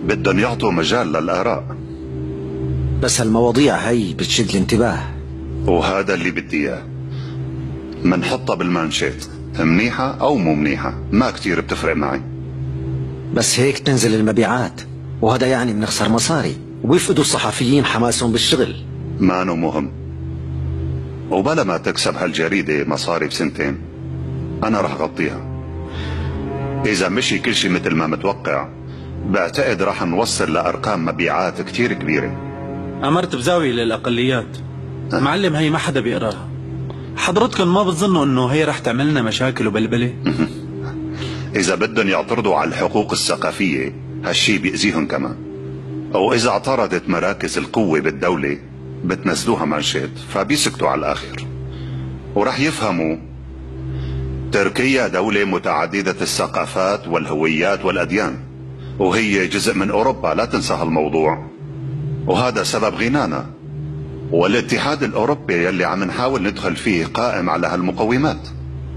بدهم يعطوا مجال للآراء. بس هالمواضيع هي بتشد الانتباه، وهذا اللي بدي اياه. منحطها بالمانشيت، منيحة أو مو منيحة ما كتير بتفرق معي، بس هيك تنزل المبيعات، وهذا يعني بنخسر مصاري وبيفقدوا الصحفيين حماسهم بالشغل. مانو مهم. وبلا ما تكسب هالجريدة مصاري بسنتين أنا رح غطيها. إذا مشي كل شي مثل ما متوقع بعتقد رح نوصل لأرقام مبيعات كتير كبيرة. أمرت بزاوية للأقليات. معلم هي ما حدا بيقراها. حضرتكم ما بتظنوا انه هي رح تعملنا مشاكل وبلبلة؟ إذا بدهم يعترضوا على الحقوق الثقافية هالشي بيأذيهم كمان. وإذا اعترضت مراكز القوة بالدولة بتنزلوها مانشيت فبيسكتوا على الآخر. ورح يفهموا تركيا دولة متعددة الثقافات والهويات والأديان، وهي جزء من أوروبا، لا تنسى هالموضوع. وهذا سبب غنانا، والاتحاد الأوروبي يلي عم نحاول ندخل فيه قائم على هالمقومات.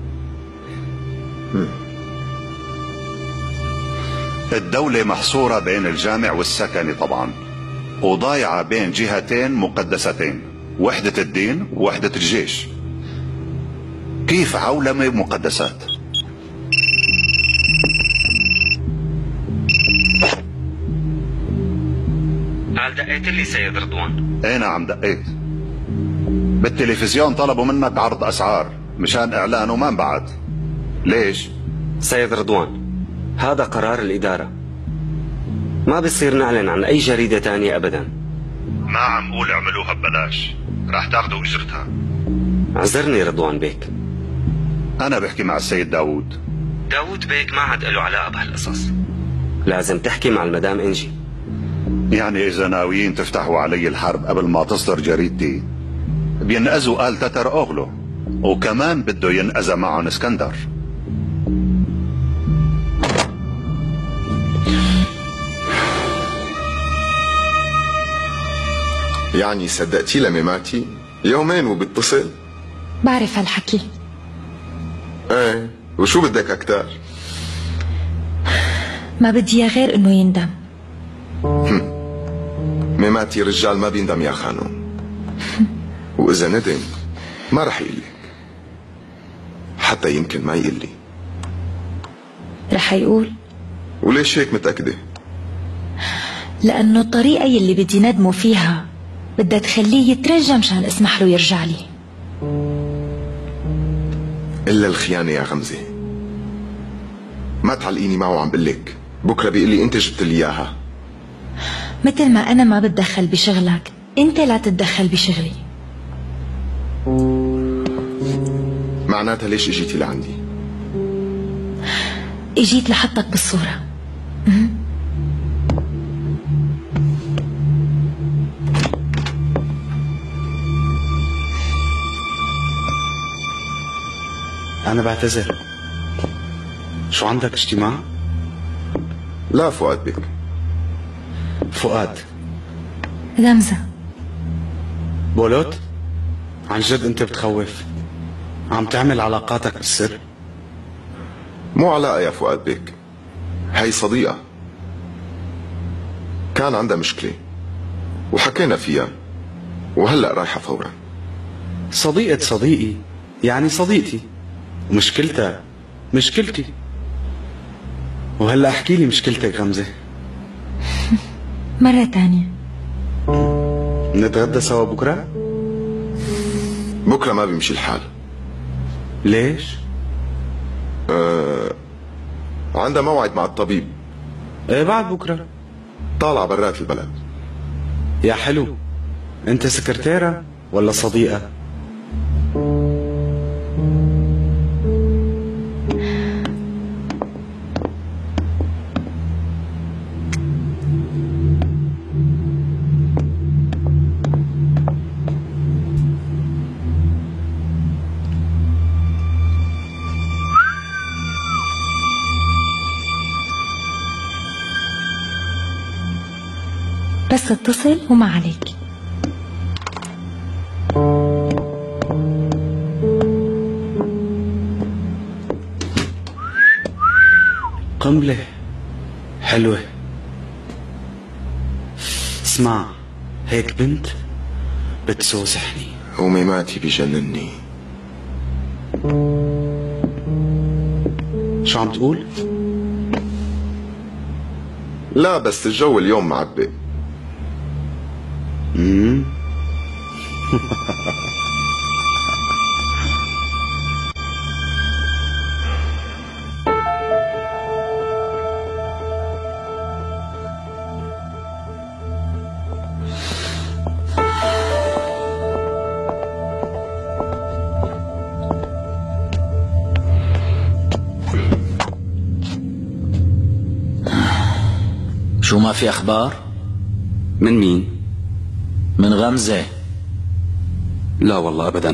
الدولة محصورة بين الجامع والسكني طبعا، وضايعة بين جهتين مقدستين، وحدة الدين ووحدة الجيش. كيف عولمة مقدسات؟ هل دقيت لي سيد رضوان؟ ايه نعم دقيت. بالتلفزيون طلبوا منك عرض أسعار مشان إعلان وما انبعت. ليش؟ سيد رضوان، هذا قرار الإدارة، ما بيصير نعلن عن أي جريدة تانية أبدا. ما عم قول اعملوها ببلاش، راح تاخذوا أجرتها. اعذرني رضوان بيك. أنا بحكي مع السيد داوود. داوود بيك ما عاد له علاقة بهالقصص، لازم تحكي مع المدام إنجي. يعني إذا ناويين تفتحوا علي الحرب قبل ما تصدر جريدتي بينقذوا آل تتر أغلو، وكمان بده ينقذ معهم اسكندر. يعني صدقتي لميماتي؟ يومين وبتصل؟ بعرف هالحكي. ايه، وشو بدك اكتر؟ ما بدي غير انه يندم. ميماتي رجال ما بيندم يا خانم. واذا ندم ما رح يقلك، حتى يمكن ما يقلي. رح يقول. وليش هيك متأكدة؟ لأنه الطريقة يلي بدي ندمه فيها بدها تخليه يترجى مشان اسمح له يرجع لي. إلا الخيانة يا غمزة. ما تعلقيني معه، عم بقلك بكرة بيقلي أنت جبت لي إياها. مثل ما أنا ما بتدخل بشغلك، أنت لا تتدخل بشغلي. معناتها ليش اجيتي لعندي؟ اجيت لحطك بالصورة. أنا بعتذر. شو عندك اجتماع؟ لا فؤاد بك. فؤاد. غمزة. بولوت، عن جد أنت بتخوف. عم تعمل علاقاتك بالسر. مو علاقة يا فؤاد بك، هي صديقة كان عندها مشكلة وحكينا فيها، وهلأ رايحة فورا. صديقة صديقي يعني صديقتي، ومشكلتها مشكلتي. وهلأ احكي لي مشكلتك غمزة. مرة تانية. نتغدى سوا بكرة؟ بكرة ما بيمشي الحال. ليش؟ عندها موعد مع الطبيب. ايه بعد بكرة. طالعة برات البلد. يا حلو، انت سكرتيرة ولا صديقة؟ بس اتصل وما عليك. قنبلة حلوة. اسمع، هيك بنت بتسوسحني وميماتي بجنني. شو عم تقول؟ لا بس الجو اليوم معبي. شو ما في أخبار؟ من مين؟ من غمزة. لا والله أبدا.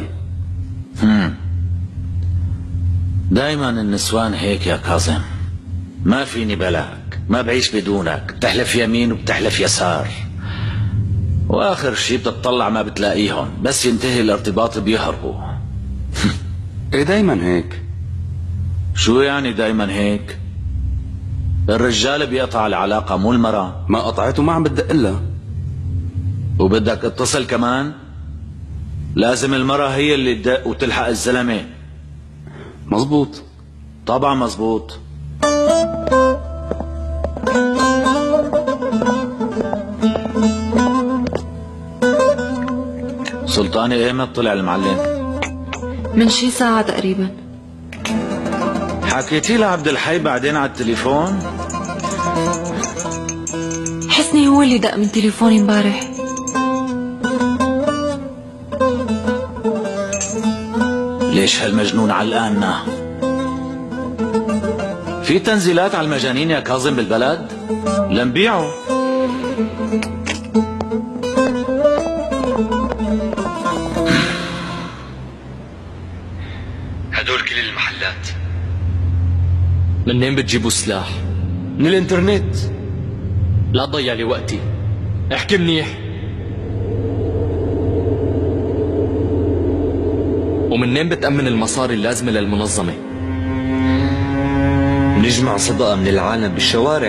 دايما النسوان هيك يا كاظم، ما فيني بلاك، ما بعيش بدونك، بتحلف يمين وبتحلف يسار، واخر شي بتطلع ما بتلاقيهم، بس ينتهي الارتباط بيهربوا. ايه دايما هيك؟ شو يعني دايما هيك؟ الرجال بيقطع العلاقة مو المرأة. ما قطعت وما عم بتدق لها. وبدك اتصل كمان؟ لازم المرأة هي اللي تدق وتلحق الزلمة. مزبوط. طبعا مزبوط. سلطاني ايمت طلع المعلم؟ من شي ساعة تقريبا. حكيتي لعبد الحي بعدين على التليفون؟ حسني هو اللي دق من تليفوني امبارح. ليش هالمجنون علقانا؟ في تنزيلات على المجانين يا كاظم بالبلد؟ لنبيعه. هدول كل المحلات. منين بتجيبوا سلاح؟ من الانترنت. لا تضيع لي وقتي، احكي منيح. ومنين بتأمن المصاري اللازمة للمنظمة؟ نجمع صدقة من العالم بالشوارع.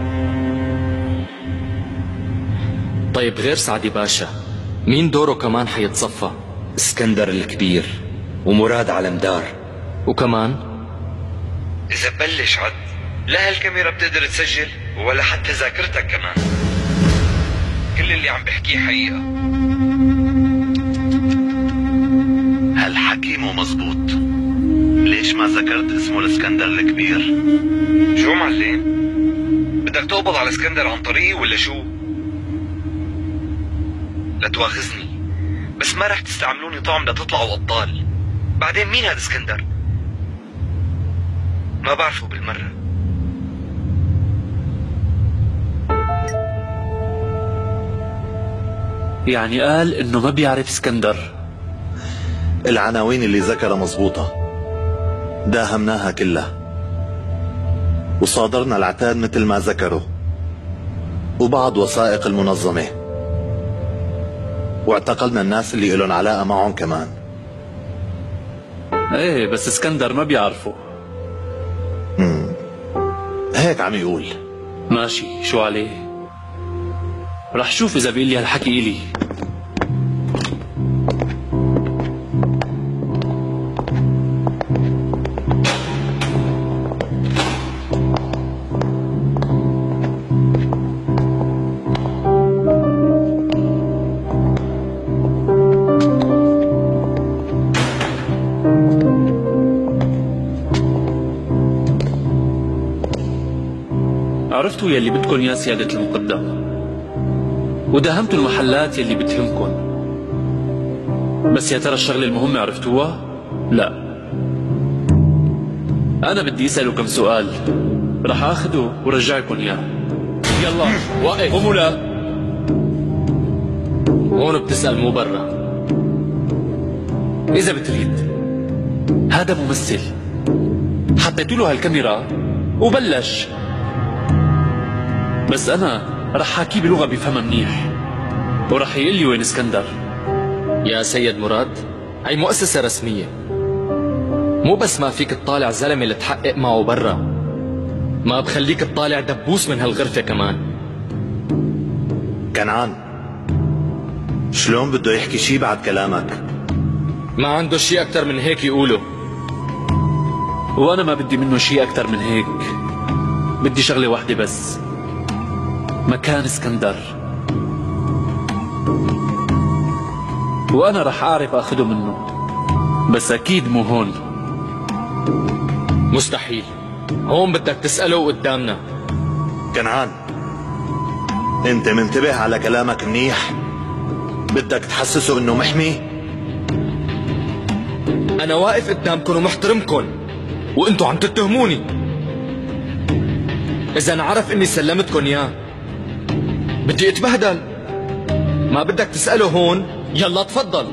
طيب غير سعدي باشا، مين دوره كمان حيتصفى؟ اسكندر الكبير ومراد علمدار. وكمان إذا ببلش عد لا هالكاميرا بتقدر تسجل ولا حتى ذاكرتك كمان. كل اللي عم بحكيه حقيقة. هالحكي مو مزبوط. ليش ما ذكرت اسمه الاسكندر الكبير؟ شو معلم؟ بدك تقبض على اسكندر عن طريقي ولا شو؟ لا تواخذني، بس ما رح تستعملوني طعم لتطلعوا أبطال. بعدين مين هذا اسكندر؟ ما بعرفه بالمرة. يعني قال انه ما بيعرف اسكندر. العناوين اللي ذكرها مزبوطة، داهمناها كلها وصادرنا العتاد مثل ما ذكروا وبعض وثائق المنظمة، واعتقلنا الناس اللي إلهم علاقة معهم كمان. ايه بس اسكندر ما بيعرفه. هيك عم يقول. ماشي، شو عليه؟ رح شوف اذا بيقول لي هالحكي إلي. عرفتوا يلي بدكن يا سيادة المقدم، وداهمتوا المحلات يلي بتهمكن، بس يا ترى الشغلة المهمة عرفتوها؟ لا. أنا بدي أسأله كم سؤال، رح آخده ورجعكن إياه. يلا وقف. قوموا. لا هون بتسأل مو برا. إذا بتريد. هذا ممثل، حطيتوا له هالكاميرا وبلش، بس أنا رح حاكيه بلغة بيفهمها منيح، ورح يقول لي وين اسكندر. يا سيد مراد، هي مؤسسة رسمية، مو بس ما فيك تطالع زلمة اللي تحقق معه برا، ما بخليك تطالع دبوس من هالغرفة كمان. كنعان، شلون بده يحكي شي بعد كلامك؟ ما عنده شي أكتر من هيك يقوله. وأنا ما بدي منه شيء أكتر من هيك. بدي شغلة واحدة بس، مكان اسكندر، وأنا رح أعرف أخده منه، بس أكيد مو هون. مستحيل، هون بدك تسأله قدامنا. كنعان، انت منتبه على كلامك منيح؟ بدك تحسسه انه محمي؟ أنا واقف قدامكم ومحترمكم، وانتوا عم تتهموني. إذا أنا عرف إني سلمتكم إياه بدي أتبهدل. ما بدك تسأله هون؟ يلا تفضل.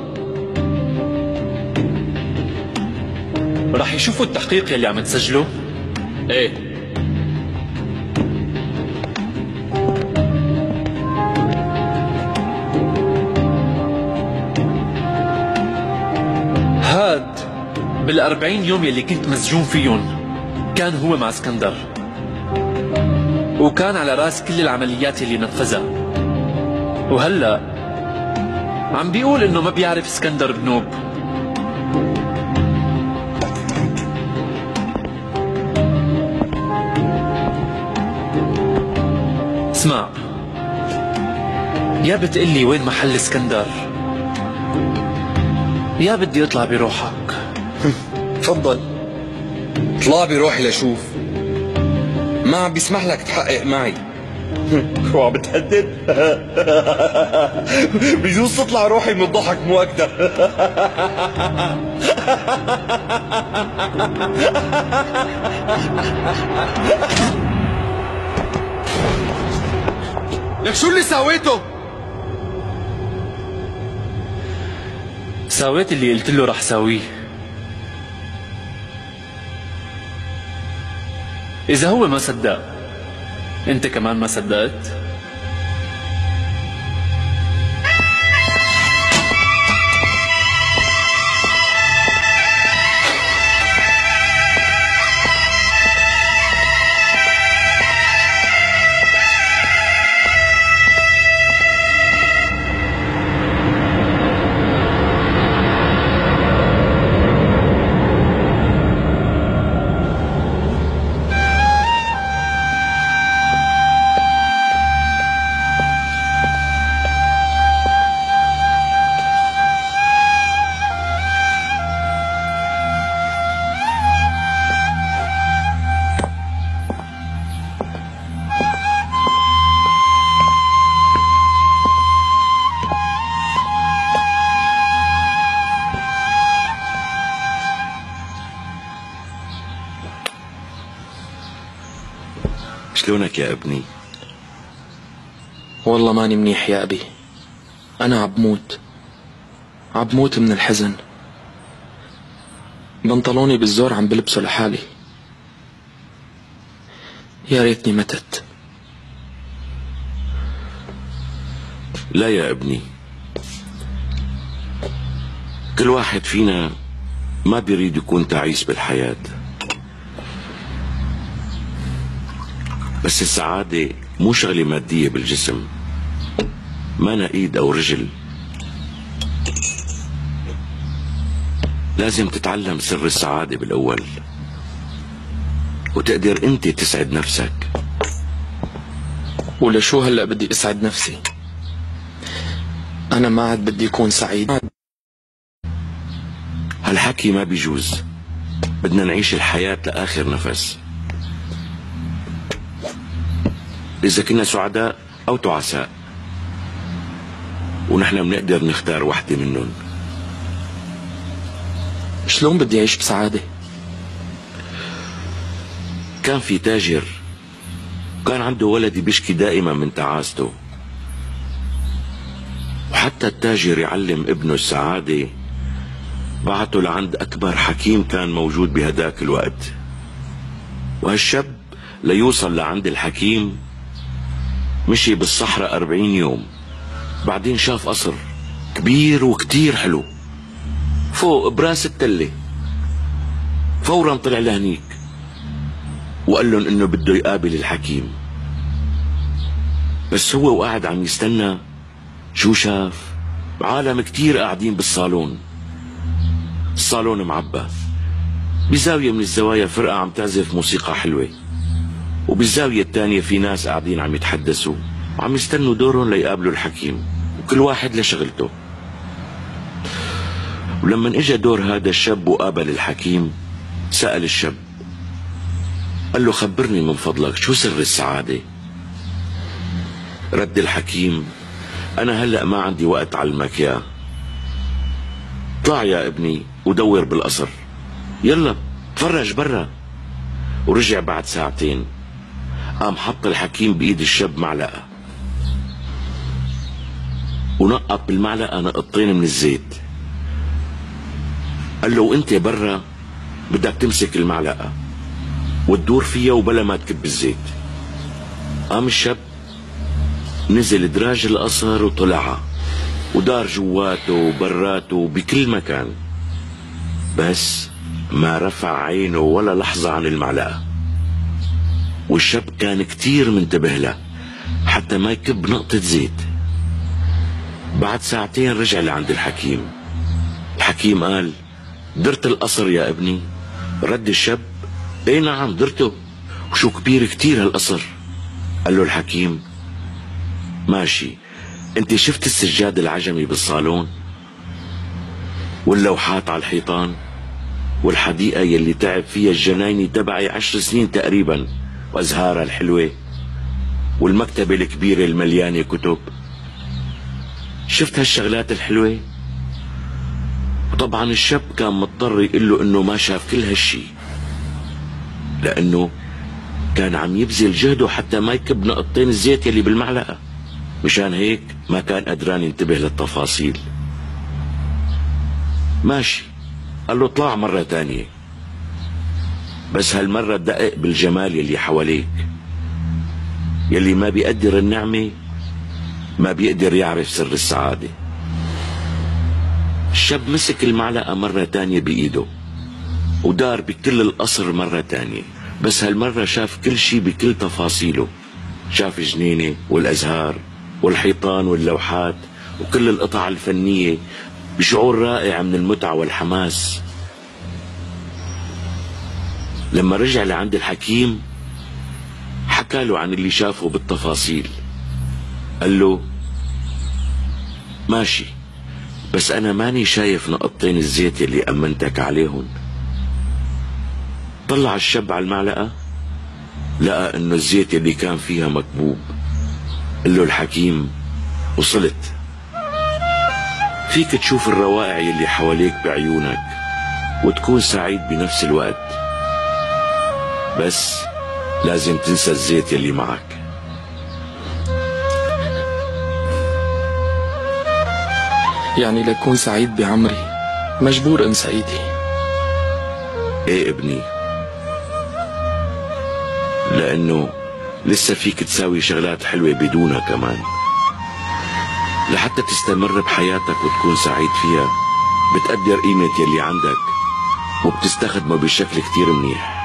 رح يشوفوا التحقيق يلي عم تسجله؟ ايه. هاد بال40 يوم يلي كنت مسجون فيهم كان هو مع اسكندر، وكان على راس كل العمليات اللي نفذها. وهلأ عم بيقول انه ما بيعرف اسكندر بنوب. اسمع، يا بتقلي وين محل اسكندر يا بدي اطلع بروحك. تفضل اطلع بروحي لشوف. ما عم بيسمح لك تحقق معي. شو عم بتهدد؟ بجوز تطلع روحي من الضحك مو اكثر. لك شو اللي سويته؟ سويت اللي قلت له رح ساويه. إذا هو ما صدق، أنت كمان ما صدقت؟ شلونك يا ابني؟ والله ماني منيح يا أبي. أنا عبموت من الحزن. بنطلوني بالزور عم بلبسه لحالي. يا ريتني متت. لا يا ابني، كل واحد فينا ما بيريد يكون تعيس بالحياة، بس السعادة مو شغلة مادية بالجسم، ما ايد او رجل. لازم تتعلم سر السعادة بالاول، وتقدر انت تسعد نفسك. ولشو هلأ بدي اسعد نفسي؟ انا ما عاد بدي اكون سعيد. هالحكي ما بيجوز. بدنا نعيش الحياة لآخر نفس، إذا كنا سعداء أو تعساء، ونحن بنقدر نختار واحدة منهم. شلون بدي أعيش بسعادة؟ كان في تاجر كان عنده ولد بيشكي دائما من تعاسته، وحتى التاجر يعلم ابنه السعادة بعته لعند أكبر حكيم كان موجود بهداك الوقت. وهالشاب ليوصل لعند الحكيم مشي بالصحراء 40 يوم. بعدين شاف قصر كبير وكتير حلو فوق براس التلة. فورا طلع لهنيك وقال لهم انه بده يقابل الحكيم. بس هو وقاعد عم يستنى شو شاف؟ عالم كتير قاعدين بالصالون. الصالون معبى، بزاوية من الزوايا فرقة عم تعزف موسيقى حلوة، وبالزاوية الثانية في ناس قاعدين عم يتحدثوا وعم يستنوا دورهم ليقابلوا الحكيم، وكل واحد لشغلته. ولما اجى دور هذا الشاب وقابل الحكيم، سأل الشاب قال له خبرني من فضلك شو سر السعادة؟ رد الحكيم أنا هلأ ما عندي وقت علمك ياه، طلع يا ابني ودور بالقصر، يلا تفرج برا. ورجع بعد ساعتين، قام حط الحكيم بإيد الشاب معلقة ونقط بالمعلقة نقطتين من الزيت. قال له وانت برا بدك تمسك المعلقة وتدور فيها وبلا ما تكب الزيت. قام الشاب نزل دراج القصر وطلعها ودار جواته وبراته بكل مكان، بس ما رفع عينه ولا لحظة عن المعلقة. والشاب كان كتير منتبه له حتى ما يكب نقطة زيت. بعد ساعتين رجع لعند الحكيم. الحكيم قال درت القصر يا ابني؟ رد الشاب ايه نعم درته، وشو كبير كتير هالقصر. قال له الحكيم ماشي، انت شفت السجاد العجمي بالصالون واللوحات على الحيطان والحديقة يلي تعب فيها الجنايني تبعي 10 سنين تقريبا وازهارها الحلوة والمكتبة الكبيرة المليانة كتب؟ شفت هالشغلات الحلوة؟ وطبعا الشاب كان مضطر يقول له انه ما شاف كل هالشي، لانه كان عم يبذل جهده حتى ما يكب نقطتين الزيت يلي بالمعلقة، مشان هيك ما كان قدران ينتبه للتفاصيل. ماشي، قال له اطلع مرة تانية، بس هالمرة دقق بالجمال يلي حواليك، يلي ما بيقدر النعمة ما بيقدر يعرف سر السعادة. الشاب مسك المعلقة مرة تانية بإيده ودار بكل القصر مرة تانية، بس هالمرة شاف كل شي بكل تفاصيله، شاف جنينة والأزهار والحيطان واللوحات وكل القطع الفنية بشعور رائع من المتعة والحماس. لما رجع لعند الحكيم حكى له عن اللي شافه بالتفاصيل. قال له ماشي، بس أنا ماني شايف نقطتين الزيت اللي أمنتك عليهم. طلع الشاب على المعلقة لقى إنه الزيت اللي كان فيها مكبوب. قال له الحكيم وصلت، فيك تشوف الروائع اللي حواليك بعيونك وتكون سعيد بنفس الوقت، بس لازم تنسى الزيت اللي معك. يعني لكون سعيد بعمري مجبور انسى ايدي؟ ايه ابني، لانه لسه فيك تساوي شغلات حلوة بدونها كمان. لحتى تستمر بحياتك وتكون سعيد فيها بتقدر قيمة يلي عندك وبتستخدمه بشكل كتير منيح.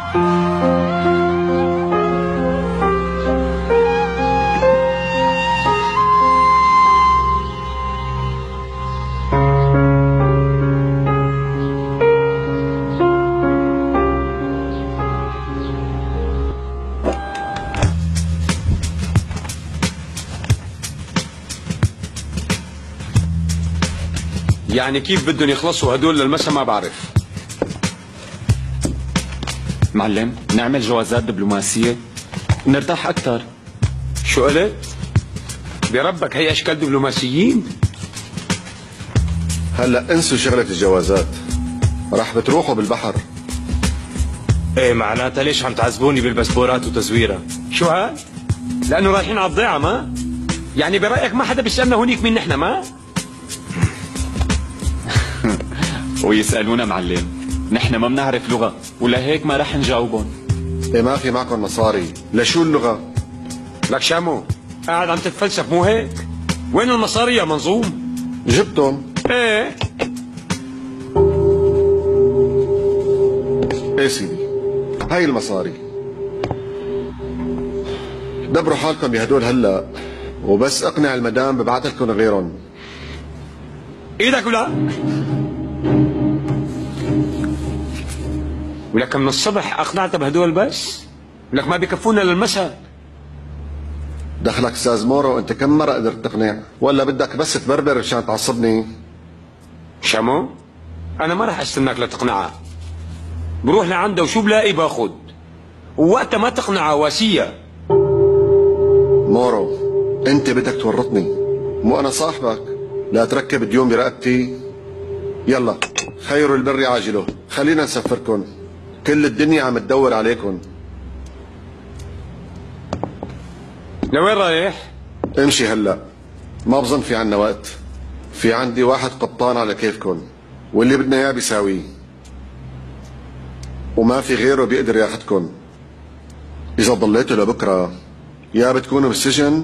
يعني كيف بدهم يخلصوا هدول للمسا ما بعرف. معلم نعمل جوازات دبلوماسية نرتاح أكتر. شو قلت؟ بربك هي أشكال دبلوماسيين؟ هلا انسوا شغلة الجوازات، راح بتروحوا بالبحر. ايه معناتها ليش عم تعذبوني بالباسبورات وتزويرها؟ شو هاد؟ لأنه رايحين على الضيعة ما؟ يعني برأيك ما حدا بيسألنا هونيك مين نحن ما؟ ويسألونا معلم، نحن ما بنعرف لغة ولهيك ما رح نجاوبهم. ايه ما في معكم مصاري، لشو اللغة؟ لك شامو قاعد عم تتفلسف مو هيك؟ وين المصاري يا منظوم؟ جبتهم؟ ايه ايه سيدي هاي المصاري. دبروا حالكم بهدول هلا، وبس اقنع المدام ببعث لكم غيرهم. ايدك ولا؟ ولك من الصبح اقنعت بهدول بس؟ ولك ما بكفونا للمساء. دخلك استاذ مورو، انت كم مرة قدرت تقنع؟ ولا بدك بس تبربر مشان تعصبني؟ شامو؟ انا ما رح استناك لتقنعها. بروح لعنده وشو بلاقي باخذ. ووقتها ما تقنعها واسية. مورو، انت بدك تورطني، مو انا صاحبك. لا تركب ديون برقبتي. يلا خير البر عاجله، خلينا نسفركن، كل الدنيا عم تدور عليكن. لوين رايح؟ امشي هلا، ما بظن في عنا وقت. في عندي واحد قبطان على كيفكن، واللي بدنا اياه بيساويه، وما في غيره بيقدر ياخدكن. اذا ضليتوا لبكره يا بتكونوا بالسجن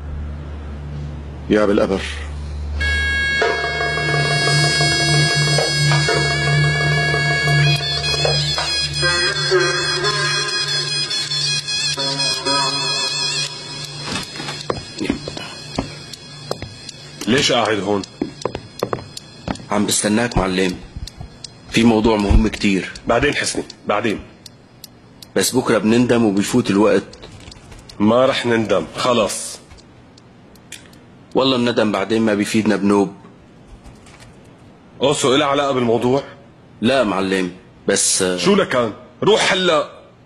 يا بالقبر. ليش قاعد هون؟ عم بستناك معلم، في موضوع مهم كتير. بعدين حسني، بعدين. بس بكره بنندم وبيفوت الوقت. ما رح نندم، خلاص. والله الندم بعدين ما بيفيدنا بنوب. اوسو إلها علاقة بالموضوع؟ لا معلم، بس شو لكان؟ روح هلا.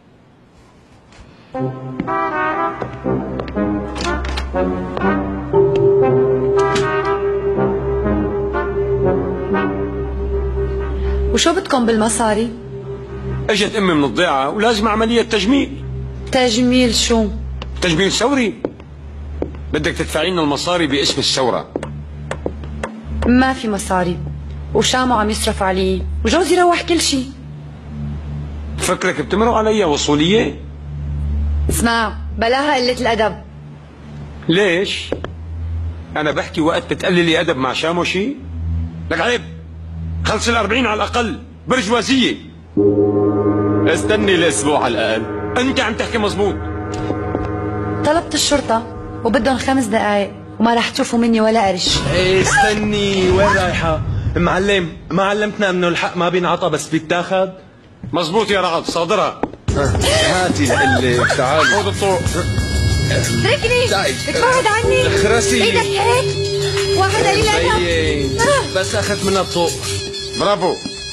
وشو بدكم بالمصاري؟ اجت امي من الضيعة ولازم عملية تجميل. تجميل شو؟ تجميل ثوري. بدك تدفعين المصاري باسم الثورة. ما في مصاري، وشامو عم يصرف علي، وجوزي روح كل شيء. فكرك بتمرق علي وصولية؟ اسمع، بلاها قلة الأدب. ليش؟ أنا بحكي وقت بتقللي أدب مع شامو شي؟ لك عيب، خلص ال40 على الأقل، برجوازية. استني الأسبوع على الأقل. أنت عم تحكي مزبوط. طلبت الشرطة وبدهم 5 دقايق وما رح تشوفوا مني ولا قرش. ايه استني، وين رايحة؟ معلم، ما علمتنا انه الحق ما بينعطى بس بيتاخد؟ مزبوط يا رعد، صادرها. هاتي لقلك، تعالي. خذ الطوق. اتركني، ابعد عني. اخرسي. ايدك هيك، واحد قليل أدب. بس اخذت منها الطوق. برافو.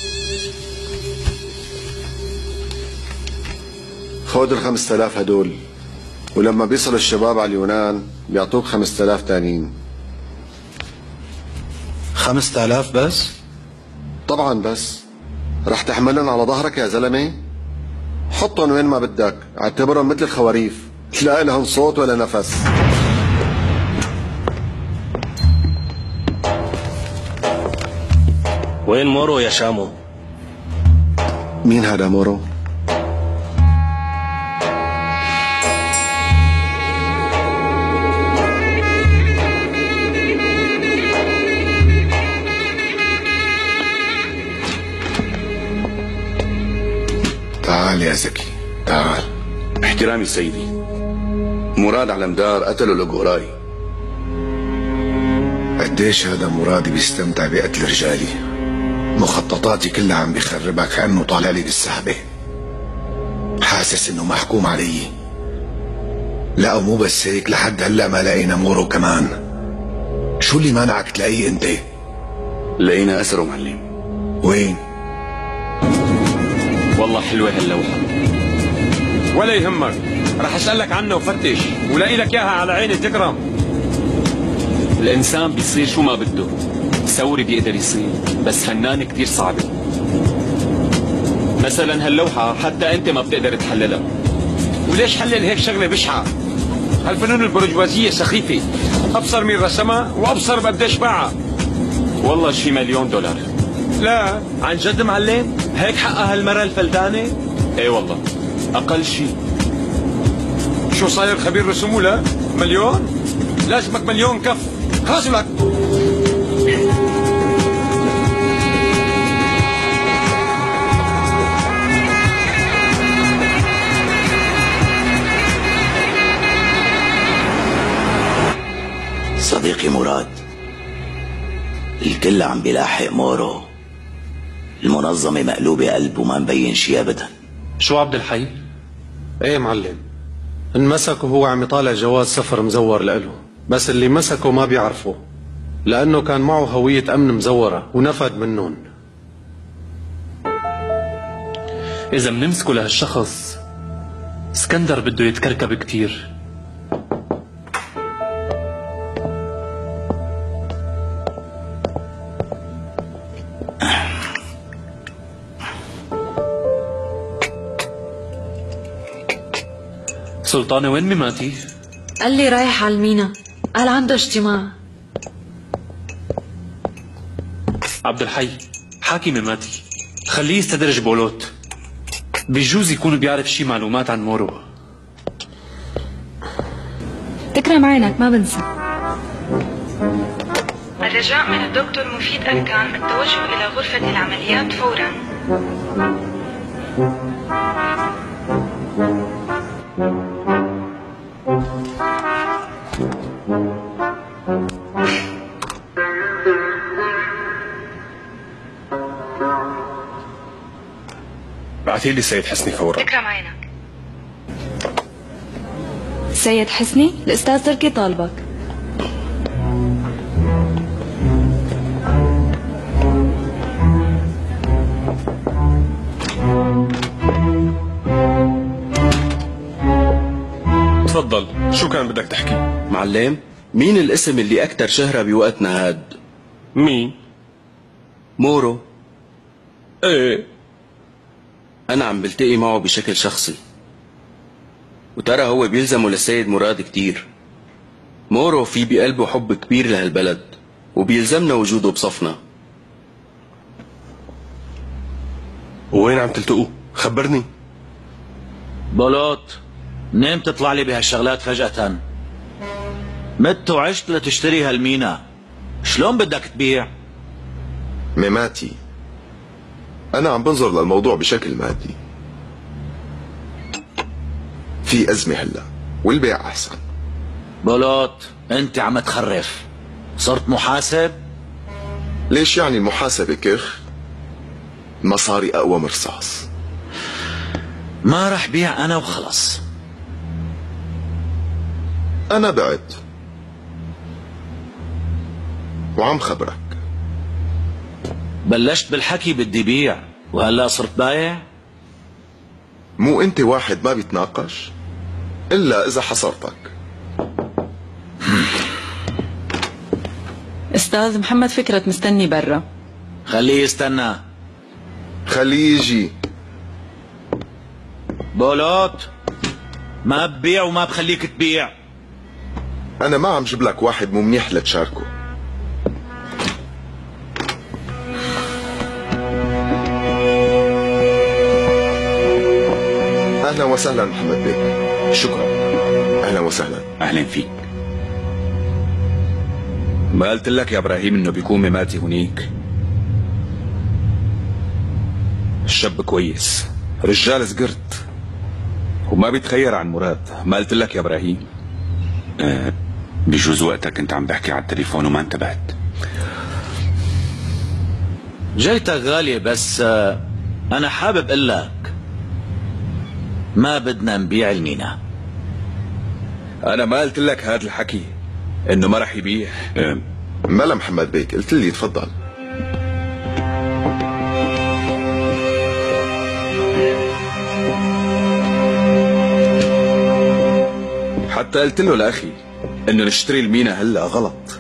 خذ ال5000 هدول، ولما بيصل الشباب على اليونان بيعطوك 5000 تانيين. 5000 بس؟ طبعا بس. رح تحملن على ظهرك يا زلمه؟ حطهم وين ما بدك، اعتبرهم مثل الخواريف، لا لهم صوت ولا نفس. وين مورو يا شامو؟ مين هذا مورو؟ تعال يا زكي، تعال. احترامي سيدي، مراد على مدار قتله لقوراي. قديش هذا مراد بيستمتع بقتل رجالي، مخططاتي كلها عم بيخربها كأنه طالع لي بالسحبة. حاسس انه محكوم علي. لا ومو بس هيك، لحد هلا ما لقينا مورو كمان. شو اللي مانعك تلاقيه انت؟ لقينا اثره معلم. وين؟ والله حلوة هاللوحة. ولا يهمك، رح اسألك عنه وفتش ولاقي لك اياها على عيني تكرم. الإنسان بيصير شو ما بده، ثوري بيقدر يصير، بس فنان كتير صعبة. مثلا هاللوحة حتى أنت ما بتقدر تحللها. وليش حلل هيك شغلة بشعة؟ هالفنون البرجوازية سخيفة، أبصر مين رسمها وأبصر بقديش باعها. والله شي $1,000,000. لا عن جد معلم؟ هيك حقها هالمرة الفلتانة؟ ايه والله، أقل شي. شو صاير خبير رسوم ولا؟ 1,000,000؟ لازمك 1,000,000 كف، خلاص لك. صديقي مراد، الكل عم بيلاحق مورو. المنظمة مقلوبة قلب وما مبين شي أبدا. شو عبد الحي؟ ايه معلم، انمسك وهو عم يطالع جواز سفر مزور لإله، بس اللي مسكه ما بيعرفه لأنه كان معه هوية أمن مزورة ونفد منهم. إذا منمسكه لهالشخص اسكندر بده يتكركب كتير. سلطانة وين ميماتي؟ قال لي رايح على المينا، قال عنده اجتماع. عبد الحي حاكي ميماتي، خليه يستدرج بولوت، بيجوز يكون بيعرف شي معلومات عن مورو. تكرم عينك ما بنسى. الرجاء من الدكتور مفيد أركان التوجه إلى غرفة العمليات فورا. بعتيلي سيد حسني فورا. تكرم عينك. سيد حسني، الأستاذ تركي طالبك. تفضل، شو كان بدك تحكي؟ معلم، مين الاسم اللي أكتر شهرة بوقتنا هاد؟ مين؟ مورو. ايه، أنا عم بلتقي معه بشكل شخصي، وترى هو بيلزمه للسيد مراد كتير. مورو في بقلبه حب كبير لهالبلد وبيلزمنا وجوده بصفنا. وين عم تلتقوا؟ خبرني. بولوت، منين بتطلع لي بهالشغلات فجأة؟ مت وعشت لتشتري هالمينا، شلون بدك تبيع؟ ميماتي، أنا عم بنظر للموضوع بشكل مادي. في أزمة هلا والبيع أحسن. بولوت، أنت عم تخرف، صرت محاسب؟ ليش يعني المحاسبة كخ؟ المصاري أقوى من رصاص. ما رح بيع أنا وخلص. أنا بعت وعم خبرك. بلشت بالحكي بدي بيع وهلا صرت بايع؟ مو أنت واحد ما بيتناقش إلا إذا حصرتك. أستاذ محمد فكرت مستني برا. خليه يستنى. خليه يجي. بولوت، ما ببيع وما بخليك تبيع. أنا ما عم جيب لك واحد مو منيح لتشاركه. أهلا وسهلا محمد بيك. شكرا. أهلا وسهلا. أهلا فيك. ما قلت لك يا إبراهيم إنه بيكون ميماتي هنيك؟ الشاب كويس، رجال زقرت وما بيتخير عن مراد. ما قلت لك يا إبراهيم؟ بجوز وقتك كنت عم بحكي على التليفون وما انتبهت. جيتك غالية، بس أنا حابب أقول لك ما بدنا نبيع المينا. أنا ما قلت لك هذا الحكي إنه ما رح يبيع؟ ملا محمد بيك، قلت لي تفضل. حتى قلت له لأخي إنه نشتري المينا هلا غلط.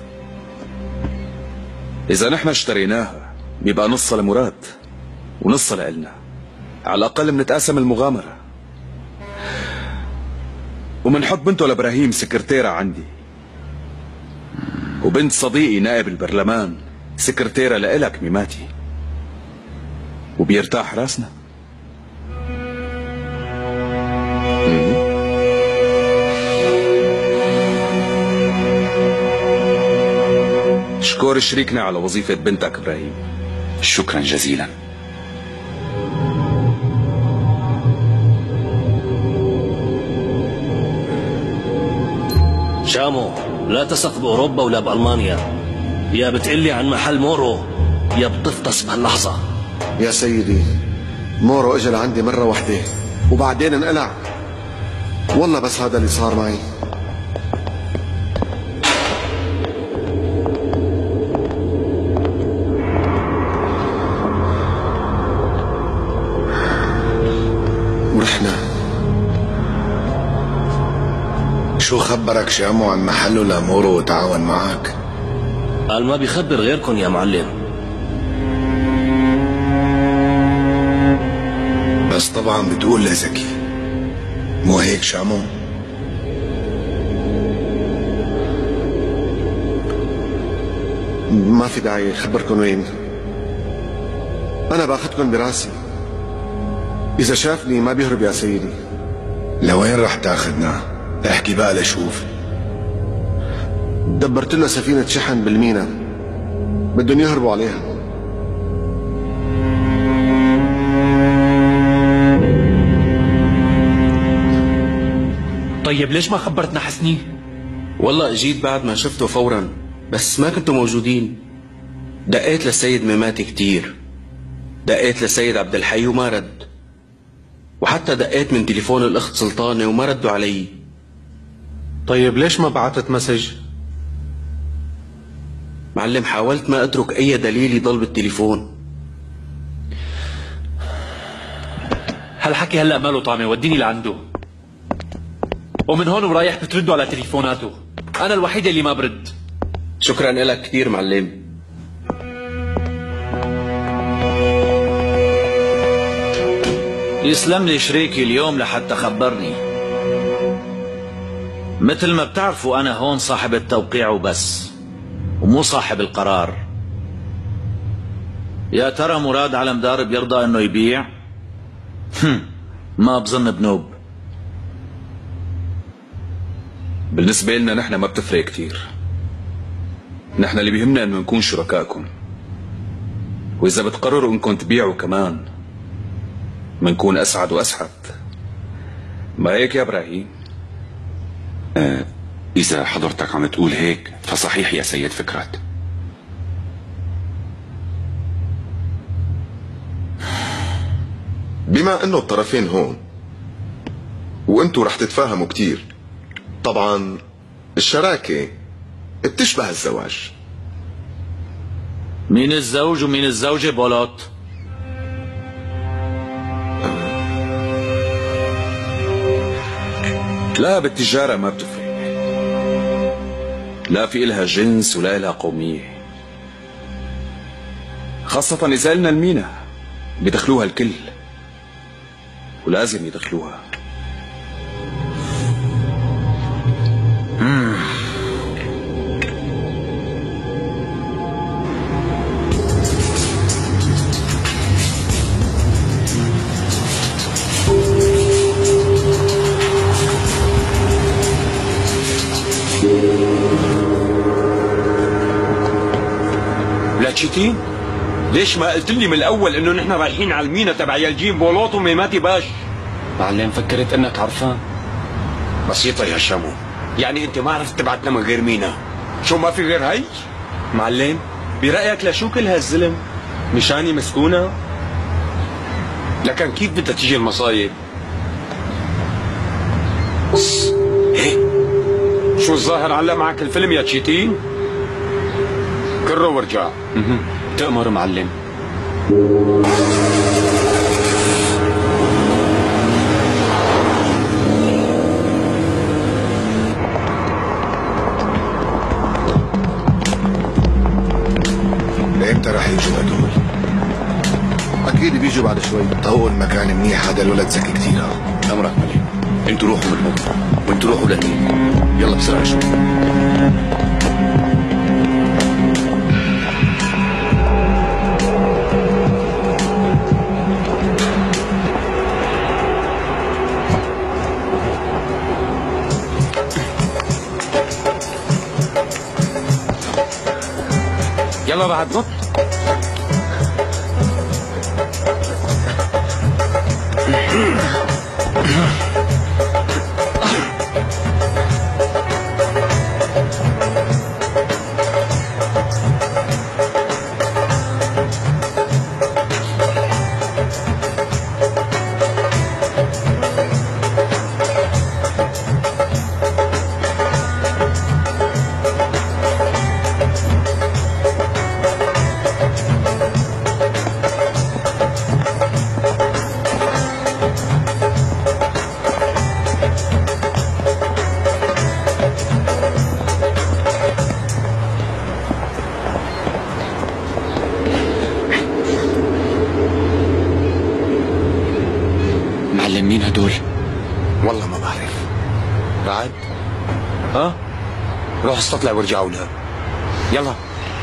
إذا نحن اشتريناها بيبقى نصها لمراد ونصها لإلنا، على الأقل بنتقاسم المغامرة. ومنحط بنته لإبراهيم سكرتيرة عندي، وبنت صديقي نائب البرلمان سكرتيرة لإلك ميماتي، وبيرتاح راسنا. شكور شريكنا على وظيفة بنتك إبراهيم. شكرا جزيلا. شامو، لا تثق بأوروبا ولا بألمانيا. يا بتقلي عن محل مورو يا بتفطس بهاللحظة. يا سيدي مورو اجى لعندي مرة واحدة وبعدين انقلع. والله بس هذا اللي صار معي. ورحنا. شو خبرك شامو عن محله لمورو وتعاون معك؟ قال ما بيخبر غيركم يا معلم. بس طبعا بتقول لزكي، مو هيك شامو؟ ما في داعي خبركم وين. انا باخذكم براسي. اذا شافني ما بيهرب يا سيدي. لوين رح تاخذنا؟ احكي بقى لشوف. دبرت له سفينة شحن بالمينا، بدهم يهربوا عليها. طيب ليش ما خبرتنا حسني؟ والله اجيت بعد ما شفته فورا، بس ما كنتوا موجودين. دقيت للسيد مماتي كتير، دقيت للسيد عبد الحي وما رد، وحتى دقيت من تليفون الاخت سلطانة وما ردوا علي. طيب ليش ما بعتت مسج؟ معلم حاولت ما اترك اي دليل يضل بالتليفون. هالحكي هلا ماله طعمه، وديني لعنده. ومن هون ورايح بتردوا على تليفوناته، انا الوحيد اللي ما برد. شكرا لك كثير معلم. يسلم لي شريكي اليوم لحتى خبرني. مثل ما بتعرفوا انا هون صاحب التوقيع وبس، ومو صاحب القرار. يا ترى مراد علمدار بيرضى انه يبيع؟ ما بظن بنوب. بالنسبة لنا نحن ما بتفرق كتير. نحن اللي بيهمنا انه نكون شركائكم، واذا بتقرروا انكم تبيعوا كمان منكون اسعد واسعد. ما هيك يا ابراهيم؟ إذا حضرتك عم تقول هيك فصحيح يا سيد فكرت. بما انه الطرفين هون وانتوا رح تتفاهموا كتير، طبعا الشراكة بتشبه الزواج. مين الزوج ومين الزوجة بولوت؟ لا بالتجارة ما بتفرق، لا في إلها جنس ولا إلها قومية، خاصة إذا إلنا المينا بيدخلوها الكل ولازم يدخلوها. لاتشيتين؟ ليش ما قلت لي من الاول انه نحن رايحين على المينا تبع يلجين بولوط وميماتي باش؟ معلم فكرت انك عرفان. بسيطة يا شامو، يعني انت ما عرفت تبعتنا من غير مينا؟ شو ما في غير هي؟ معلم برأيك لشو كل هالزلم؟ مشاني مسكونة؟ لكن كيف بدها تيجي المصايب؟ ايه؟ شو الظاهر علق معك الفيلم يا تشيتين؟ كره وارجع. تأمر معلم. امتى رح يجوا هدول؟ اكيد بيجوا بعد شوي. طول مكان منيح، هذا الولد ذكي كثير. امرك مليم، انتوا روحوا من هون وانتوا روحوا لهنيك. يلا بسرعه شوي. يلا بعد نط. معلم مين هدول؟ والله ما بعرف. بعد؟ ها؟ روح استطلع وارجعوا لها. يلا.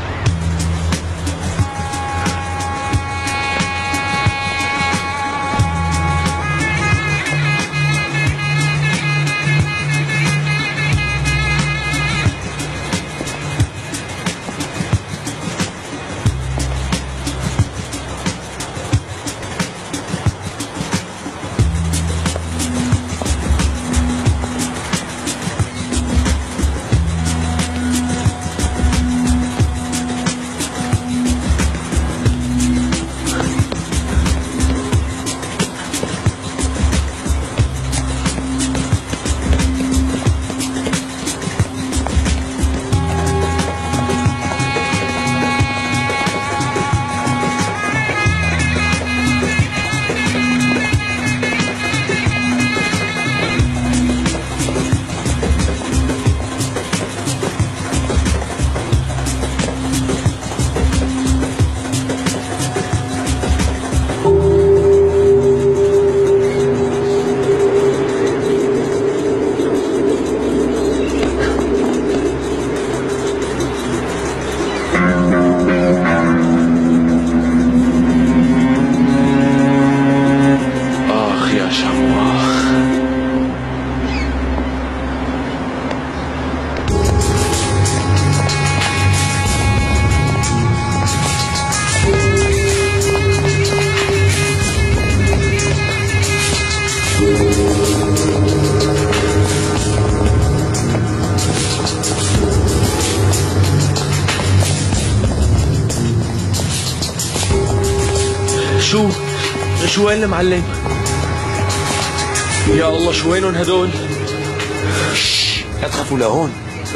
شو وين المعلم؟ يا الله شو وينهم هدول؟ لا تخافوا لهون.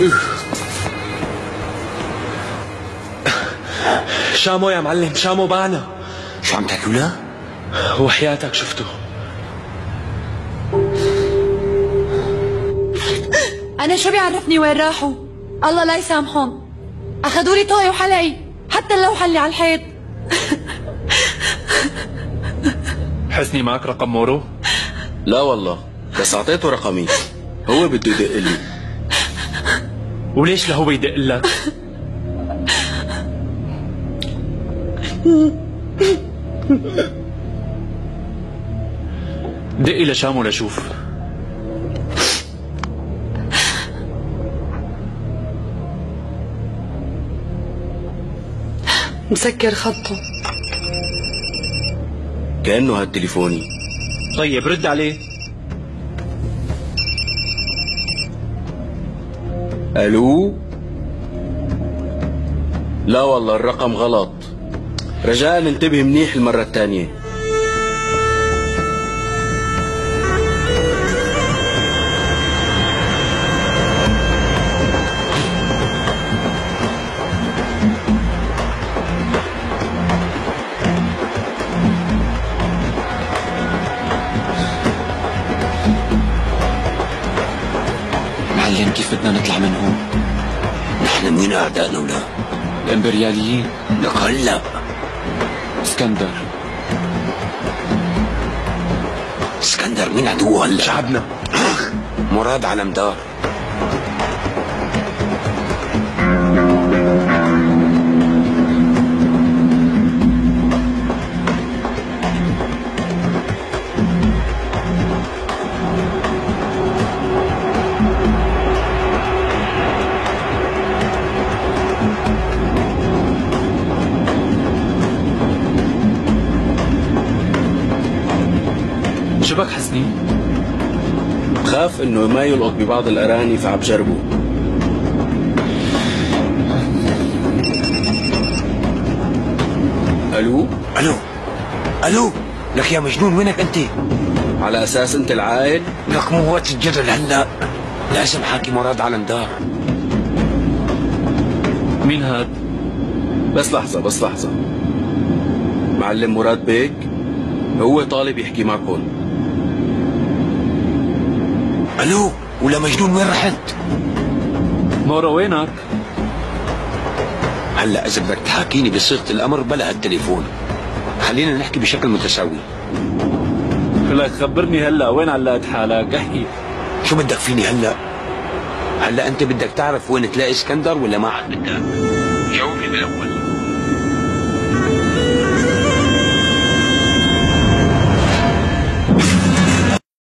شامو يا معلم، شامو باعنا. شو عم تحكوا له؟ وحياتك شفته. أنا شو بيعرفني وين راحوا؟ الله لا يسامحهم. أخذوا لي طوعي وحلقي، حتى اللوحة اللي على الحيط. حسني معك رقم مورو؟ لا والله، بس اعطيته رقمي، هو بده يدق لي. وليش لهو يدق لك؟ دقي لشامو لشوف. مسكر خطه. كأنه هالتليفوني. طيب رد عليه. الو؟ لا والله الرقم غلط، رجاء انتبه منيح المرة الثانية. معلم كيف بدنا نطلع من هون؟ نحن مين اعدائنا ولا؟ الامبرياليين. لك هلا اسكندر. اسكندر مين عدوه هلا؟ شعبنا. مراد على مدار. شو بك حسني؟ بخاف انه ما يلقط ببعض الاراني فعم جربه. الو؟ الو لك يا مجنون وينك انت؟ على اساس انت العائل؟ لك مو وقت الجدل هلا، لازم حاكي مراد على مدار. مين هاد؟ بس لحظة. معلم مراد بيك هو طالب يحكي معكم. الو ولا مجنون وين رحت؟ مورو وينك؟ هلا اذا بدك تحاكيني بصيغه الامر بلا هالتليفون، خلينا نحكي بشكل متساوي. لك خبرني هلا وين علقت حالك؟ احكي. شو بدك فيني هلا؟ هلا انت بدك تعرف وين تلاقي اسكندر ولا ما عاد بدك؟ جاوبني بالاول.